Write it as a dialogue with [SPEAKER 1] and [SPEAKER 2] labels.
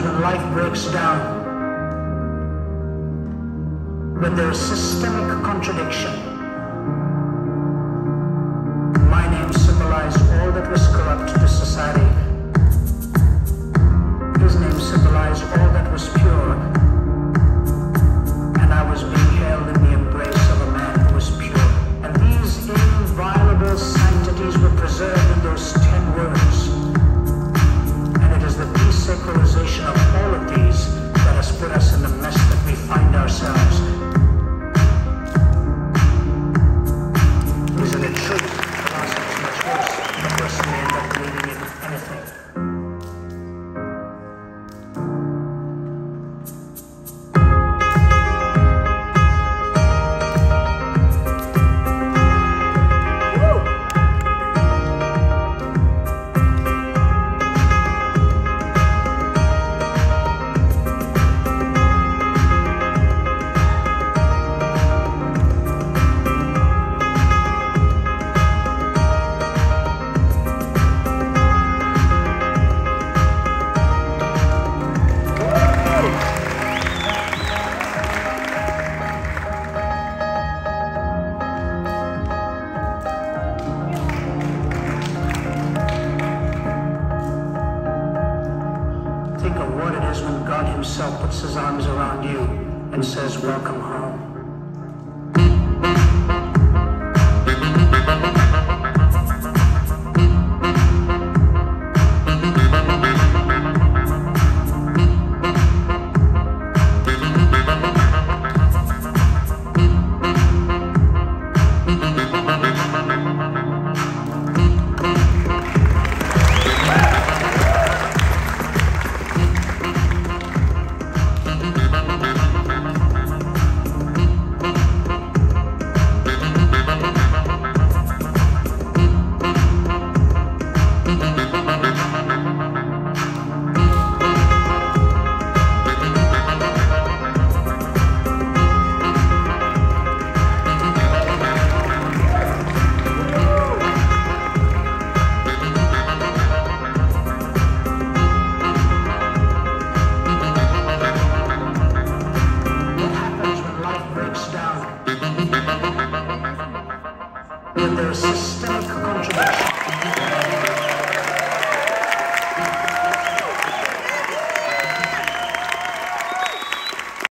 [SPEAKER 1] when life breaks down, when there is systemic contradiction. My name symbolized all that was corrupt to society. His name symbolized all that was pure. And I was being held in the embrace of a man who was pure. And these inviolable sanctities were preserved in those 10 words. And it is the desacralization of all of these that has put us in the mess that we find ourselves. Isn't it true? Philosophy is much worse. The person may end up believing in anything. Think of what it is when God Himself puts His arms around you and says, "Welcome home." When there's